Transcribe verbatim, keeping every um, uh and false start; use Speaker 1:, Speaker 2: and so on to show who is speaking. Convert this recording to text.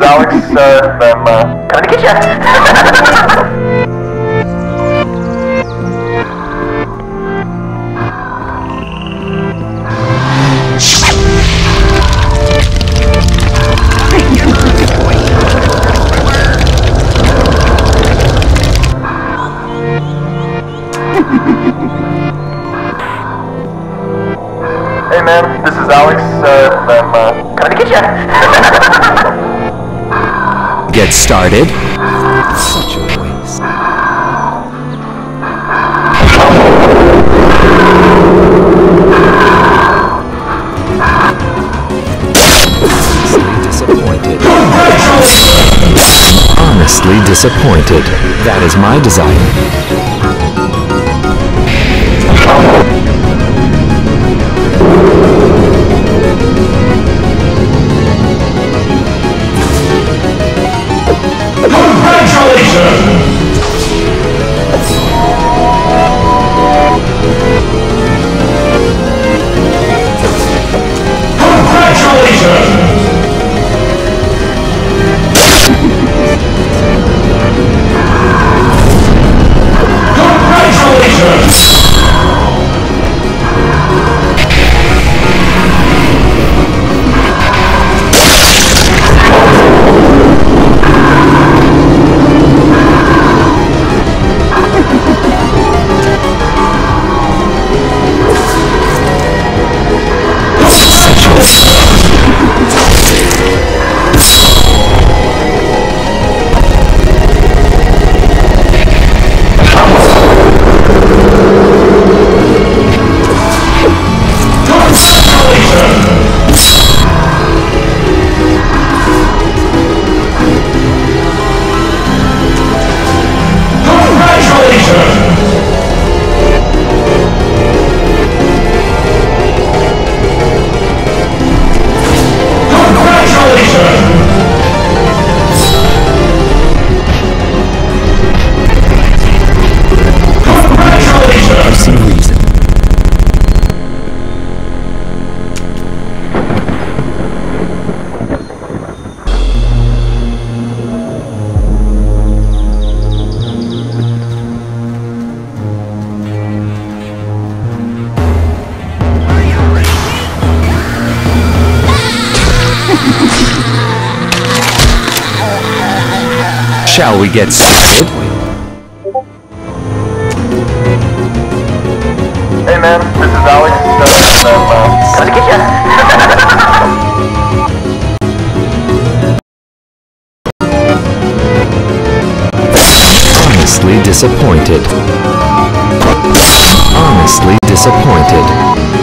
Speaker 1: Alex. Uh, I'm uh, coming to get ya. Hey man, this is Alex. Uh, I'm uh, coming to get ya.
Speaker 2: Get started. Such a waste. Disappointed. Honestly disappointed. That is my desire. Shall we get started?
Speaker 1: Hey man, this is Alex. Uh, I'm uh, coming to get ya.
Speaker 2: Honestly disappointed. Honestly disappointed.